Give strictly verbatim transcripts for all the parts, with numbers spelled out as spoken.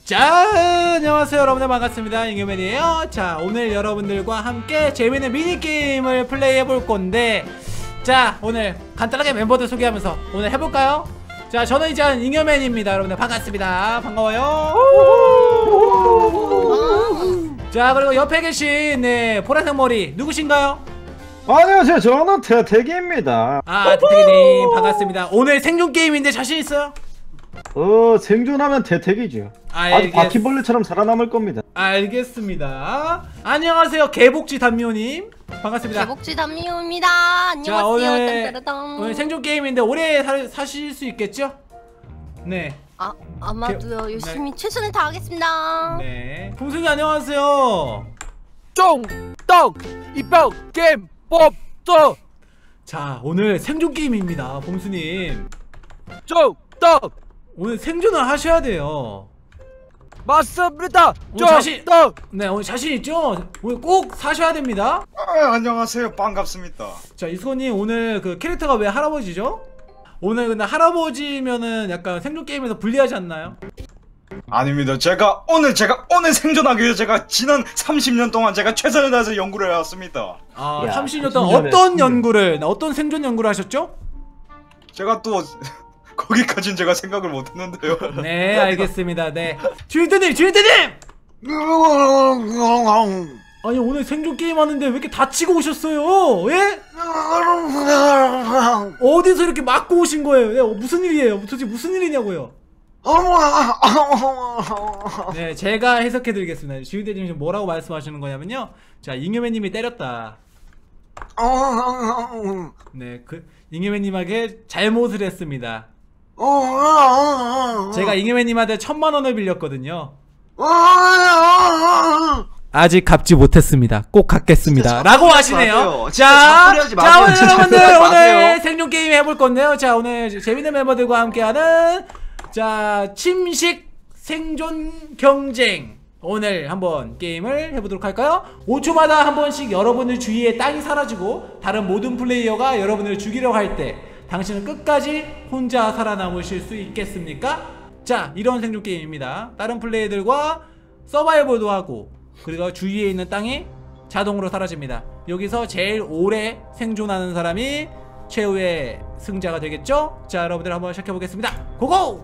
자, 안녕하세요 여러분들, 반갑습니다. 잉여맨이에요. 자, 오늘 여러분들과 함께 재밌는 미니게임을 플레이 해볼 건데, 자, 오늘 간단하게 멤버들 소개하면서 오늘 해볼까요? 자, 저는 이제 잉여맨입니다. 여러분들 반갑습니다. 반가워요. 자, 그리고 옆에 계신 네 보라색 머리 누구신가요? 안녕하세요, 저는 태태기입니다. 아, 태태기님 반갑습니다. 오늘 생존 게임인데 자신 있어요? 어, 생존하면 태태기죠. 아주 바퀴벌레처럼 살아남을 겁니다. 알겠습니다. 안녕하세요, 개복지 단미호님 반갑습니다. 개복지 단미호입니다. 안녕하세요. 자, 오늘, 딴따라딴. 오늘 생존 게임인데 오래 사, 사실 수 있겠죠? 네. 아, 아마도요. 개, 열심히 네. 최선을 다하겠습니다. 네. 풍순이 안녕하세요. 쫑떡 이병 게임 뽑도. 자, 오늘 생존 게임입니다. 봄수님, 쫑떡 오늘 생존을 하셔야 돼요. 맞습니다. 오늘 자신- 쫑떡. 네, 오늘 자신 있죠? 오늘 꼭 사셔야 됩니다. 아, 안녕하세요. 반갑습니다. 자, 이수건님 오늘 그 캐릭터가 왜 할아버지죠? 오늘 근데 할아버지면은 약간 생존 게임에서 불리하지 않나요? 아닙니다. 제가 오늘 제가 오늘 생존하기 위해 제가 지난 삼십 년 동안 제가 최선을 다해서 연구를 해왔습니다. 아, 야, 삼십 년 동안 삼십 년에 어떤 생존. 연구를, 어떤 생존 연구를 하셨죠? 제가 또 거기까진 제가 생각을 못했는데요. 네, 알겠습니다. 네, 주인대님, 주인대님! 아니, 오늘 생존 게임 하는데 왜 이렇게 다치고 오셨어요? 예? 어디서 이렇게 맞고 오신 거예요? 예, 무슨 일이에요? 도대체 무슨 일이냐고요? 네, 제가 해석해드리겠습니다. 주인대님 지금 뭐라고 말씀하시는 거냐면요, 자, 잉여맨님이 때렸다. 네, 그 잉여맨님에게 잘못을 했습니다. 제가 잉여맨님한테 천만 원을 빌렸거든요. 아직 갚지 못했습니다. 꼭 갚겠습니다. 라고 하시네요. 자, 자, 오늘 여러분들 오늘 생존 게임 해볼 건데요. 자, 오늘 재밌는 멤버들과 함께하는, 자, 침식 생존 경쟁, 오늘 한번 게임을 해보도록 할까요? 오 초마다 한 번씩 여러분들 주위에 땅이 사라지고 다른 모든 플레이어가 여러분을 죽이려고 할 때 당신은 끝까지 혼자 살아남으실 수 있겠습니까? 자, 이런 생존 게임입니다. 다른 플레이들과 서바이벌도 하고, 그리고 주위에 있는 땅이 자동으로 사라집니다. 여기서 제일 오래 생존하는 사람이 최후의 승자가 되겠죠? 자, 여러분들 한번 시작해보겠습니다. 고고!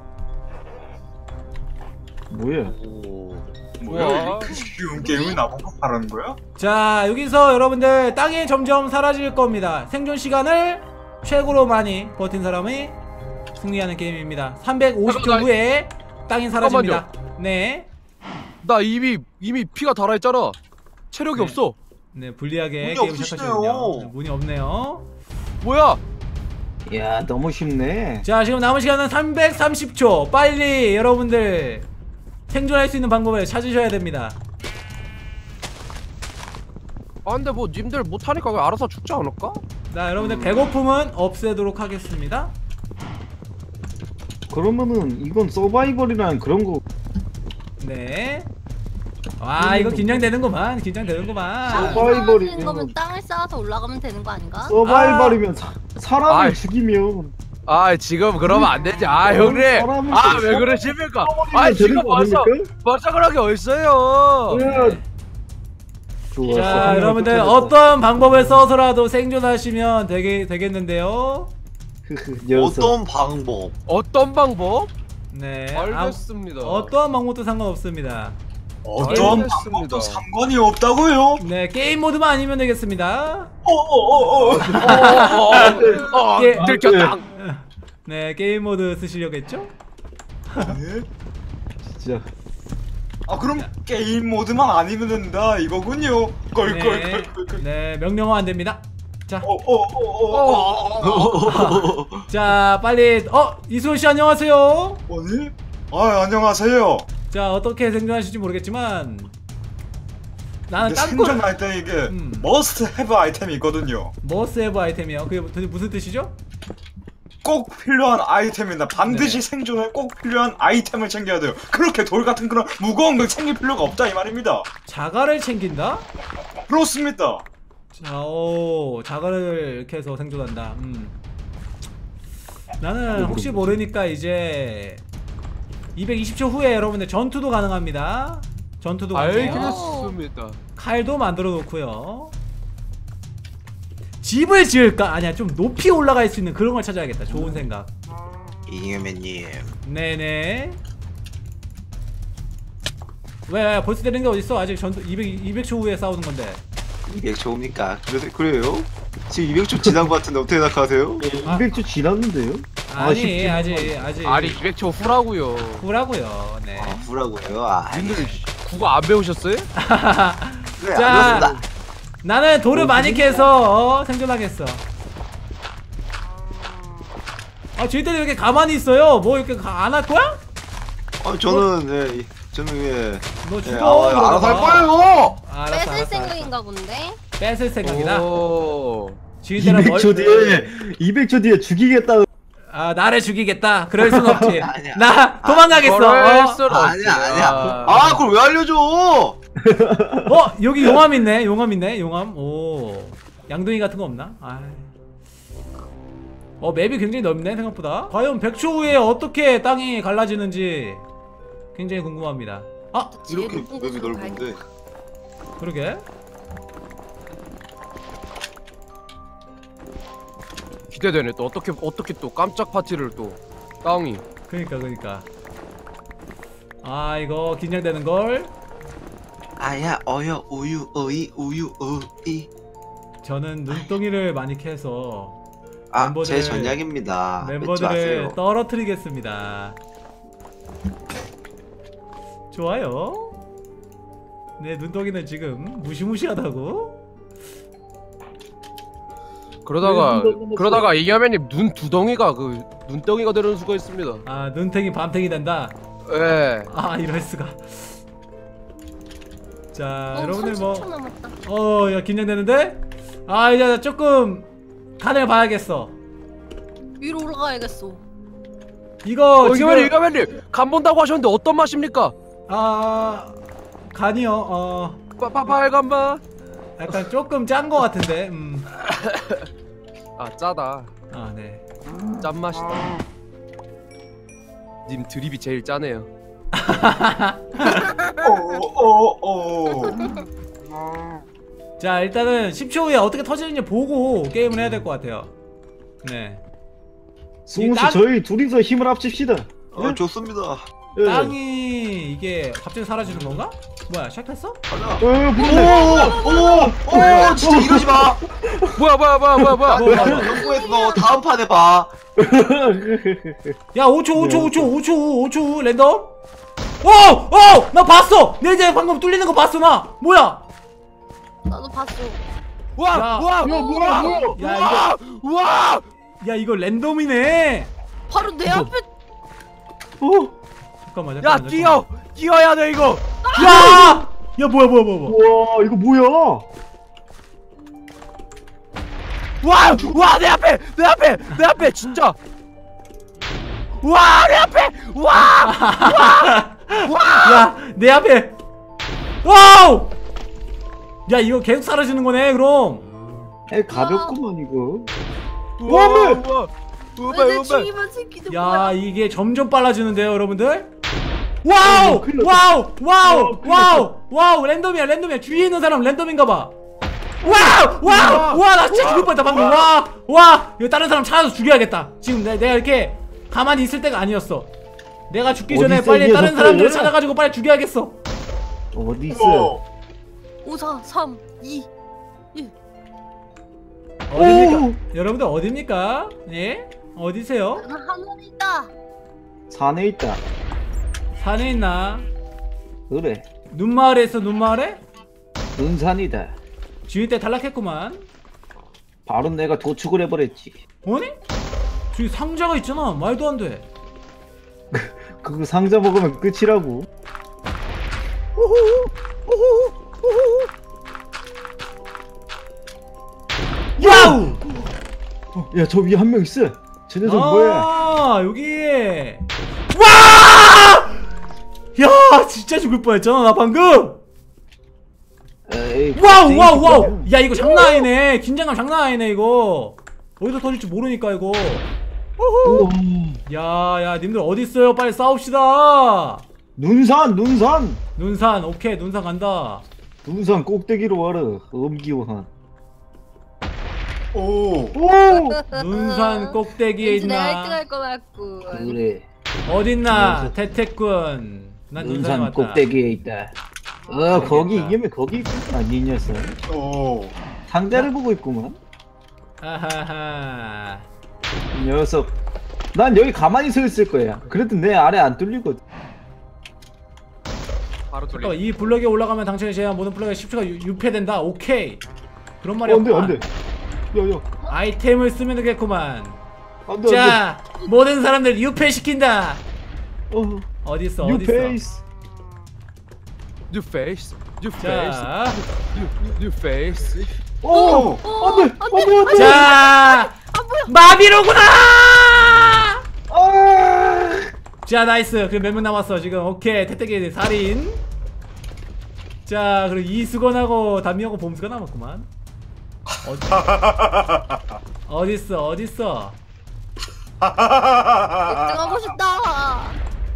뭐야? 뭐야? 그 쉬운 게임을 나보고 하라는 거야? 자, 여기서 여러분들 땅이 점점 사라질 겁니다. 생존 시간을 최고로 많이 버틴 사람이 승리하는 게임입니다. 삼백오십 초 후에 땅이 사라집니다. 네. 나 이미 이미 피가 달아있잖아. 체력이 네. 없어. 네, 불리하게 문이 게임을 없으시네요. 시작하시거든요. 문이 없네요. 뭐야? 야, 너무 쉽네. 자, 지금 남은 시간은 삼백삼십 초. 빨리 여러분들 생존할 수 있는 방법을 찾으셔야 됩니다. 아 근데 뭐 님들 못하니까 그냥 알아서 죽지 않을까? 자, 여러분들 배고픔은 없애도록 하겠습니다. 그러면은 이건 서바이벌이라는 그런 거. 네. 와, 이거 긴장되는구만. 긴장되는구만. 서바이벌이면- 하는 거면 땅을 쌓아서 올라가면 되는 거 아닌가? 서바이벌이면 사, 사람을 아이. 죽이면 아 지금 그러면 안 되지. 아 형님. 사람을 아 좀 왜 그러십니까? 아 되는 지금 거 벌써 아닙니까? 벌써 그런 게 어딨어요? 야, 좋았어. 자, 한 여러분들 명을 어떤 방법을 써서라도 생존하시면 되게 되겠는데요. 쫓아냈어. 녀석. 어떤 방법? 어떤 방법? 네. 알겠습니다. 아, 어떠한 방법도 상관없습니다. 어떤 알겠습니다. 방법도 상관이 없다고요? 네, 게임 모드만 아니면 되겠습니다. 어어어어. 어, 예. 들켰다. 네, 게임 모드 쓰시려겠죠? 진짜. 아, 그럼 게임 모드만 아니면 된다 이거군요. 네, 껄껄껄껄. 네, 명령어 안 됩니다. 자, 어어어어. 자, 빨리. 어, 이수호 씨 안녕하세요. 아니? 아, 안녕하세요. 자, 어떻게 생존하실지 모르겠지만 나는 근데 땅굴 생존할 때 이게 음. 머스트 헤브 아이템이 있거든요. 머스헤브 아이템이요. 그게 도대체 무슨 뜻이죠? 꼭 필요한 아이템입니다. 반드시 네. 생존에 꼭 필요한 아이템을 챙겨야 돼요. 그렇게 돌 같은 그런 무거운 걸 챙길 필요가 없다 이 말입니다. 자갈을 챙긴다? 그렇습니다. 자, 오, 자갈을 이렇게 해서 생존한다. 음. 나는 혹시 모르니까 이제 이백이십 초 후에 여러분들 전투도 가능합니다. 전투도 가능해요. 알겠습니다. 칼도 만들어 놓고요. 집을 지을까? 아니야, 좀 높이 올라갈 수 있는 그런 걸 찾아야겠다. 좋은 생각. 잉여맨님. 네네. 왜, 왜 벌써 되는 게 어딨어? 아직 전투 이백 초 후에 싸우는 건데. 이백 초입니까? 그래, 그래요? 지금 이백 초 지난 것 같은데 어떻게 생각하세요? 이백 초 지났는데요? 아니, 쉽지 아직 아직 아니 이백 초 후라고요. 후라고요. 네. 아, 후라고요? 아, 님들 국어 안 배우셨어요? 그래, 자, 알겠습니다. 나는 돌을 많이 캐서 어, 생존하겠어. 아, 쟤들이 이렇게 가만히 있어요. 뭐 이렇게 안 할 거야? 어, 저는, 예, 이- 저는, 예. 너 예, 죽어. 아, 그러다가. 알아서 할 거예요! 알았어, 뺏을 알았어, 생각인가 본데. 알았어. 뺏을 생각이다. 오. 지인들은 이백 초 뒤에 이백 초 뒤에 죽이겠다. 아, 나를 죽이겠다. 그럴 순 없지. 아니야. 나 도망가겠어. 그럴 어? 순 없지. 아니야, 아니야. 아. 아, 그걸 왜 알려줘! 어, 여기 용암 있네. 용암 있네. 용암. 오. 양동이 같은 거 없나? 아. 어, 맵이 굉장히 넓네 생각보다. 과연 백 초 후에 어떻게 땅이 갈라지는지 굉장히 궁금합니다. 아, 제일 이렇게 높은 맵이 곳으로 넓은데. 그러게. 기대되네. 또 어떻게 어떻게 또 깜짝 파티를 또 땅이. 그러니까 그러니까. 아, 이거 긴장되는 걸. 아야, 어여, 우유, 어이, 우유, 어이. 저는 눈덩이를 많이 캐서 아, 멤버들- 제 전략입니다. 맺지 멤버들을 마세요. 떨어뜨리겠습니다. 좋아요. 내 눈덩이는 지금 무시무시하다고? 그러다가 네, 눈덩이 그러다가 이겨맨님 눈 두덩이가 그 눈덩이가 되는 수가 있습니다. 아, 눈탱이 밤탱이 된다. 예. 아, 이럴 수가. 자, 어, 여러분들 뭐, 삼십 초 남았다. 어, 야, 긴장되는데? 아, 이제 조금 간을 봐야겠어. 위로 올라가야겠어. 이거 어, 지금 이겨맨님 이겨맨님 간 본다고 하셨는데 어떤 맛입니까? 아, 간이요. 어, 빠빠 빨간 맛. 약간 조금 짠 거 같은데. 음. 아 짜다. 아, 네. 짠 맛이다. 님 드립이 제일 짜네요. 오, 오, 오. 자, 일단은 십 초 후에 어떻게 터지는지 보고 게임을 해야 될 것 같아요. 네. 승우 씨 땅- 저희 둘이서 힘을 합칩시다. 어, 좋습니다. 예. 땅이 이게 갑자기 사라지는 건가? 뭐야, 시작했어? 어, 오, 보네. 오, 오, 진짜 이러지 마. 뭐야 뭐야 뭐야 뭐야 뭐야. 뭐야? 연구해서 너 다음 판에 봐. 야, 오 초, 오 초, 네. 오 초, 오 초, 오 초, 랜덤? 오! 오! 나 봤어! 내 이제 방금 뚫리는 거 봤어, 나! 뭐야? 나도 봤어. 와 야, 와 뭐야, 뭐야, 뭐야. 야, 이거, 와. 야, 이거 랜덤이네! 바로 내 이거- 앞에. 어? 잠깐만, 야 잠깐만. 뛰어 뛰어야 돼 이거. 야! 야, 뭐야, 뭐야, 뭐야, 뭐야. 우와 이거 뭐야? 와! 와 내 앞에 내 앞에 내 앞에 진짜. 와 내 앞에 와! 야, 내 앞에! 와우! 야, 이거 계속 사라지는 거네, 그럼. 에 가볍구만 이거. 우와 우와 왜 내 우와 죽이만 새끼들 야, 뭐야? 이게 점점 빨라지는데요, 여러분들? 와우! 어, 큰일 났다. 와우! 와우! 어, 큰일 와우! 와우! 랜덤이야, 랜덤이야. 주위에 있는 사람 랜덤인가봐. 와우! 와우! 와, 나 진짜 죽을 뻔했다, 방금. 와! 와! 이거 다른 사람 찾아서 죽여야겠다. 지금 내, 내가 이렇게 가만히 있을 때가 아니었어. 내가 죽기 전에 어딨어, 빨리 이 다른 녀석들? 사람들을 찾아가지고 빨리 죽여야겠어. 어디 있어? 오, 사, 삼, 이. 어딥니까? 여러분들 어딥니까? 예? 어디세요? 나는 하늘에 있다. 산에 있다. 산에 있나? 그래. 눈마을에 있어, 눈마을에? 눈산이다. 주인 때 탈락했구만. 바로 내가 도축을 해버렸지. 아니? 저기 상자가 있잖아. 말도 안 돼. 그거 상자 먹으면 끝이라고. 와우! 어, 야 저 위에 한 명 있어. 저 녀석 뭐야? 아, 여기. 와! 야, 진짜 죽을 뻔했잖아, 나 방금. 에이, 와우, 땡땡이 와우, 와우. 뭐야? 야, 이거 장난 아니네. 긴장감 장난 아니네, 이거. 어디서 터질지 모르니까, 이거. 우와. 야야 님들 어디 있어요? 빨리 싸웁시다. 눈산 눈산 눈산 오케이 눈산 간다. 눈산 꼭대기로 와라. 엄기호한. 오. 오. 눈산 꼭대기에 왠지 내가 일 등 있나? 할 것 같고. 그래. 어딨나? 눈산. 태태군. 난 눈산에 눈산 왔다. 꼭대기에 있다. 어 거기 이기면 거기 있구나 이 녀석. 오. 상자를 보고 있구만. 아하하. 이 녀석. 난 여기 가만히 서 있을 거야. 그래도 내 아래 안 뚫리거든. 바로 잠깐만 돌리. 이 블럭에 올라가면 당첨이 제한 모든 블럭에 십 초가 유- 유폐된다. 오케이. 그런 말이 어, 안돼 없구만. 안돼. 야야. 아이템을 쓰면 되겠구만. 안돼 안돼. 자 모든 사람들 유폐시킨다. 어. 어딨어 뉴 어딨어. 페이스. 뉴 페이스. 뉴 페이스. 자, 뉴 페이스. 오. 안돼 안돼 안돼. 자 마비로구나. 아. 자 나이스. 그럼 몇 명 남았어 지금. 오케이 태태기 살인. 자 그리고 이수건하고 담미하고 봄수가 남았구만. 어디 어딨어 어딨어. 일 등 하고 싶다.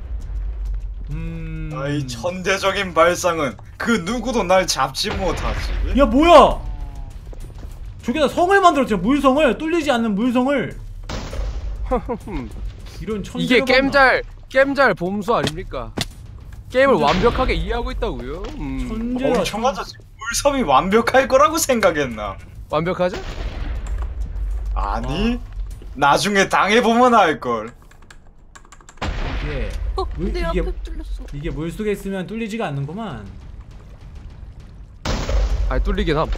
음. 아이 천대적인 발상은 그 누구도 날 잡지 못하지. 야 뭐야? 저기다 성을 만들었죠. 물성을 뚫리지 않는 물성을. 이런 천재. 이게 게임잘 게임잘 봄수 아닙니까? 게임을 완벽하게 이해하고 있다고요? 음. 천재야. 멍청하다. 물섬이 완벽할 거라고 생각했나? 완벽하죠? 아니. 나중에 당해보면 알걸. 이게 어, 물- 내 이게- 앞에 뚫렸어. 이게 물 속에 있으면 뚫리지가 않는구만. 아니 뚫리긴 함.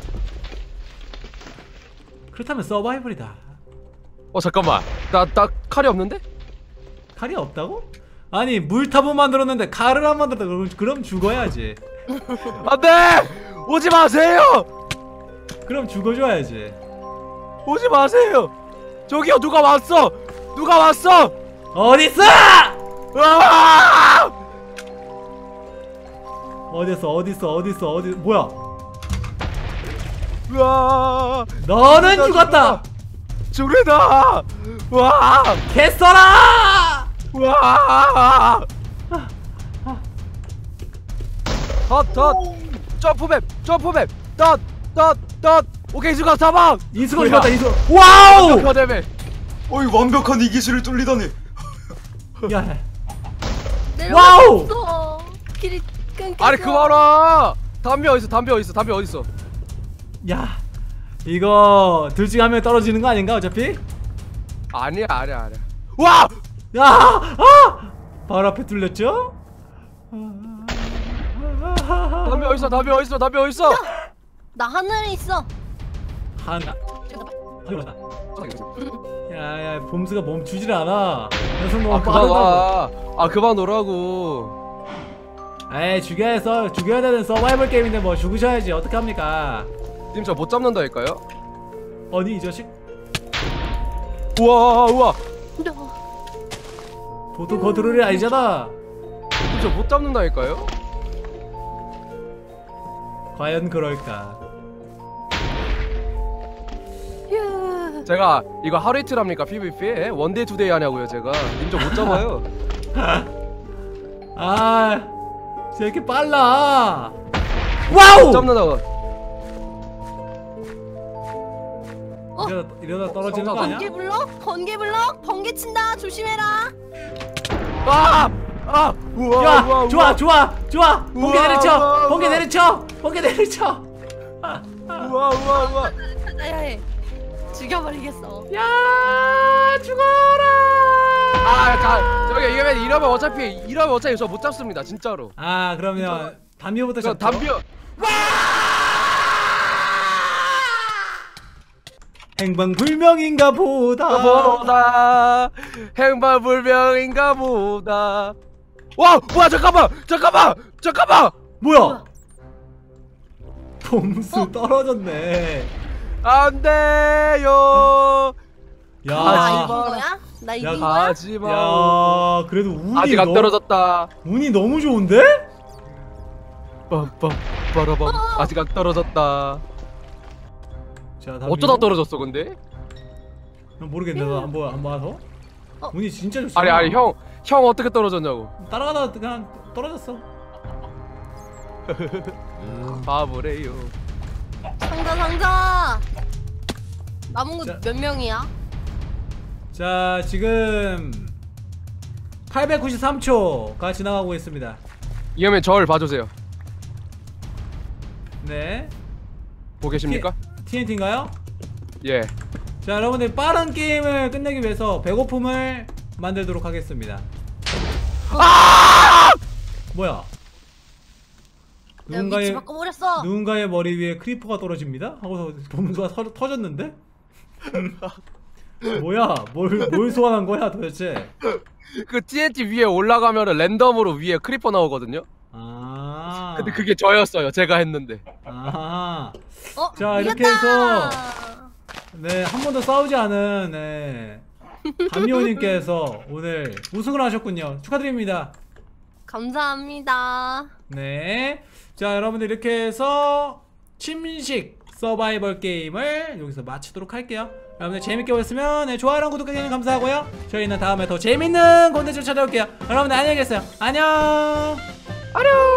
그렇다면 서바이벌이다. 어 잠깐만. 나 나 칼이 없는데? 칼이 없다고? 아니 물탑을 만들었는데 칼을 안 만들었다. 그럼 그럼 죽어야지. 안돼! 오지 마세요! 그럼 죽어줘야지. 오지 마세요! 저기요 누가 왔어! 누가 왔어! 어딨어? 아! 어딨어 어딨어 어딨어 어디 뭐야? 으아! 너는 죽었다. 죽는다! 와! 개써라. 와! 헛헛 점프맵 점프맵 덧덧덧 오케이 수가 사망! 이수건 뭐야? 죽었다. 이수건. 와우. 완벽하다며. 어이 완벽한 이 기술을 뚫리다니. 야. 와우. 길이 끊겨. 아니 그만아! 담배 어딨어 담배 어딨어 담배 어딨어? 야. 이거 둘 중에 한 명 떨어지는 거 아닌가 어차피? 아니야 아니야 아니야. 와! 야! 아! 바로 앞에 뚫렸죠? 담배 어딨어 담배 어딨어 담배 어딨어? 나 하늘에 있어. 하나. 야야 봄수가 멈추질 않아. 녀석 너무 아 그만 빠르다고. 와. 아 그만 오라고. 에이 죽여야 써 죽여야 되는 서바이벌 게임인데 뭐 죽으셔야지 어떡합니까? 님 저 못 잡는다니까요? 어디 이 자식? 우와 우와. 보통 거드롤이 아니잖아. 님 저 못 잡는다니까요? 과연 그럴까? 휴. 제가 이거 하루 이틀 합니까 피브이피? 원데이 투데이 하냐고요 제가. 님 저 못 잡아요. 아, 쟤 이렇게 빨라. 와우! 못 잡는다고. 이러다, 이러다 떨어지는 거 아니야? 번개 블럭? 번개 블럭? 번개 친다. 조심해라. 아! 아! 우와 야, 우와 좋아, 우와. 좋아, 좋아. 번개 우와, 내리쳐, 우와, 번개 우와. 내리쳐, 번개 내리쳐. 우와 우와 우와. 찾아야 해. 죽여버리겠어. 야, 죽어라. 아, 가, 저기 이러면 이러면 어차피 이러면 어차피 저 못 잡습니다 진짜로. 아, 그러면 담요부터 저 잡죠. 담비요. 행방불명인가 보다. 보다 행방불명인가 보다. 와, 뭐야 잠깐만, 잠깐만, 잠깐만. 뭐야? 봄수 떨어졌네. 안 돼요. 야, 나 아, 이긴 거야? 나 이긴 거야? 가지 마. 야, 그래도 운이 아직 안 너- 떨어졌다. 운이 너무 좋은데? 빰빰 빠라밤. 아직 안 떨어졌다. 자, 다음 어쩌다 이거? 떨어졌어 근데? 난 모르겠네. 너 한번 한번 와서. 운이 진짜 좋지. 아니 아니 형 형 어떻게 떨어졌냐고. 따라가다가 그냥 떨어졌어. 바보래요. 상자 상자. 남은 자. 거 몇 명이야? 자, 지금 팔백구십삼 초가 지나가고 있습니다. 이러면 저를 봐주세요. 네. 보고 계십니까? 티엔티인가요? 예. 자, 여러분들 빠른 게임을 끝내기 위해서 배고픔을 만들도록 하겠습니다. 아! 뭐야? 내가 위치 누군가의 바꿔버렸어. 누군가의 머리 위에 크리퍼가 떨어집니다. 하고서 범수가 터, 터졌는데? 뭐야? 뭘, 뭘 소환한 거야 도대체? 그 티엔티 위에 올라가면은 랜덤으로 위에 크리퍼 나오거든요. 아. 근데 그게 저였어요. 제가 했는데. 아. 어? 자, 이렇게 이겼다! 해서 네, 한 번도 싸우지 않은 네. 감미호님께서 오늘 우승을 하셨군요. 축하드립니다. 감사합니다. 네. 자, 여러분들 이렇게 해서 침식 서바이벌 게임을 여기서 마치도록 할게요. 여러분들 재밌게 보셨으면 네, 좋아요랑 구독해주시면 감사하고요. 저희는 다음에 더 재밌는 콘텐츠로 찾아올게요. 여러분들 안녕히 계세요. 안녕. 안녕.